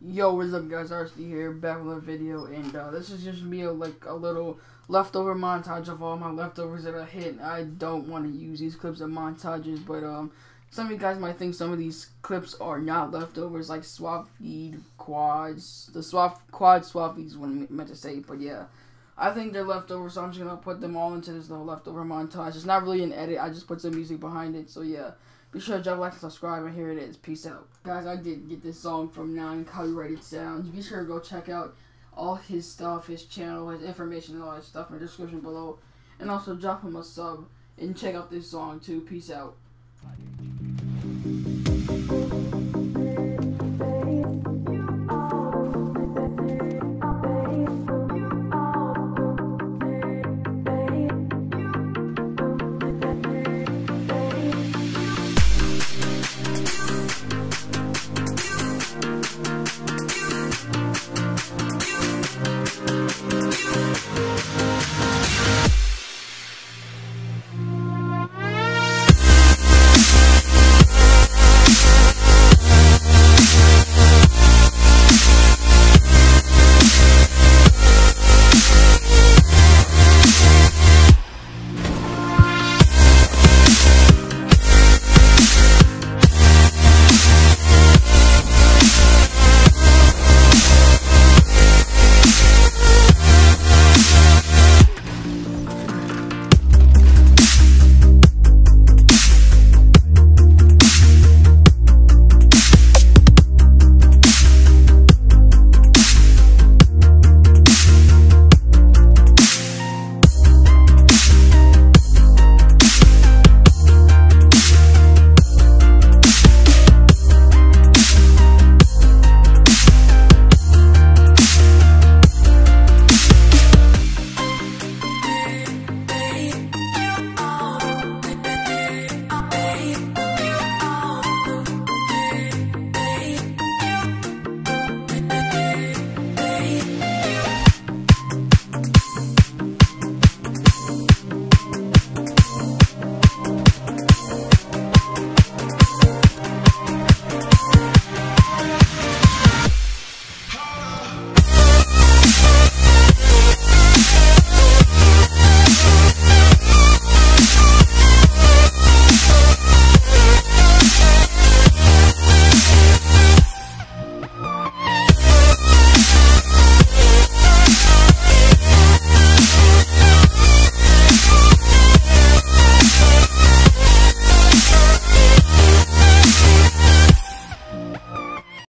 Yo, what's up, guys? RSD here, back with a video, and this is just me, like a little leftover montage of all my leftovers that I hit. I don't want to use these clips as montages, but some of you guys might think some of these clips are not leftovers, like swap feed quads. The quad swap feeds what I meant to say, but yeah, I think they're leftovers, so I'm just gonna put them all into this little leftover montage. It's not really an edit; I just put some music behind it. So yeah. Be sure to drop a like and subscribe, and here it is. Peace out. Guys, I did get this song from Nine Copyrighted Sounds. Be sure to go check out all his stuff, his channel, his information, and all his stuff in the description below. And also drop him a sub and check out this song too. Peace out.